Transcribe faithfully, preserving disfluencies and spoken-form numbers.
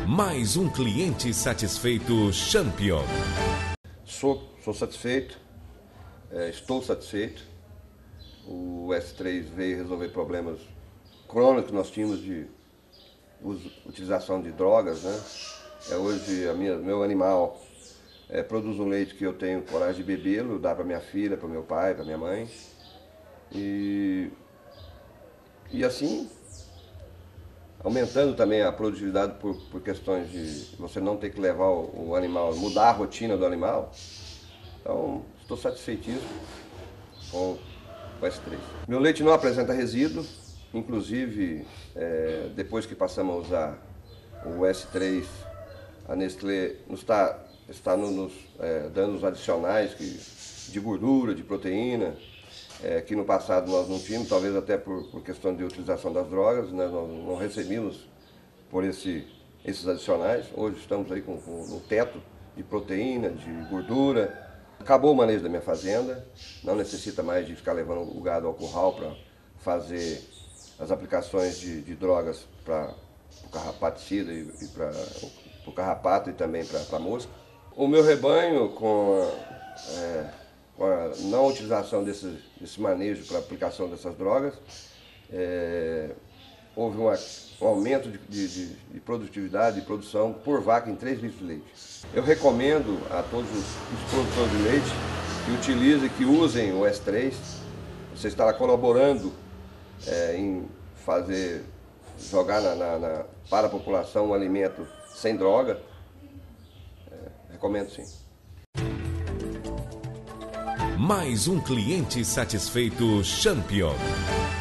Mais um cliente satisfeito Champion. Sou, sou satisfeito, é, estou satisfeito. O S três veio resolver problemas crônicos que nós tínhamos de uso, utilização de drogas, né? É, hoje a minha, meu animal é, produz um leite que eu tenho coragem de bebê-lo, dá para minha filha, para meu pai, para minha mãe. E, e assim, aumentando também a produtividade por, por questões de você não ter que levar o, o animal, mudar a rotina do animal. Então, estou satisfeitíssimo com o S três. Meu leite não apresenta resíduo, inclusive, é, depois que passamos a usar o S três, a Nestlé nos está, está nos é, dando os adicionais que, de gordura, de proteína, é, que no passado nós não tínhamos, talvez até por, por questão de utilização das drogas, né, nós não recebíamos por esse, esses adicionais. Hoje estamos aí com, com um teto de proteína, de gordura. Acabou o manejo da minha fazenda, não necessita mais de ficar levando o gado ao curral para fazer as aplicações de, de drogas para o carrapaticida e, e para o carrapato e também para a mosca. O meu rebanho, com a, é, com a não utilização desse, desse manejo para aplicação dessas drogas, é, houve uma, um aumento de, de, de produtividade e produção por vaca em três litros de leite. Eu recomendo a todos os, os produtores de leite que utilizem, que usem o S três. Você estará colaborando é, em fazer, jogar na, na, na, para a população um alimento sem droga. É, recomendo sim. Mais um cliente satisfeito Champion.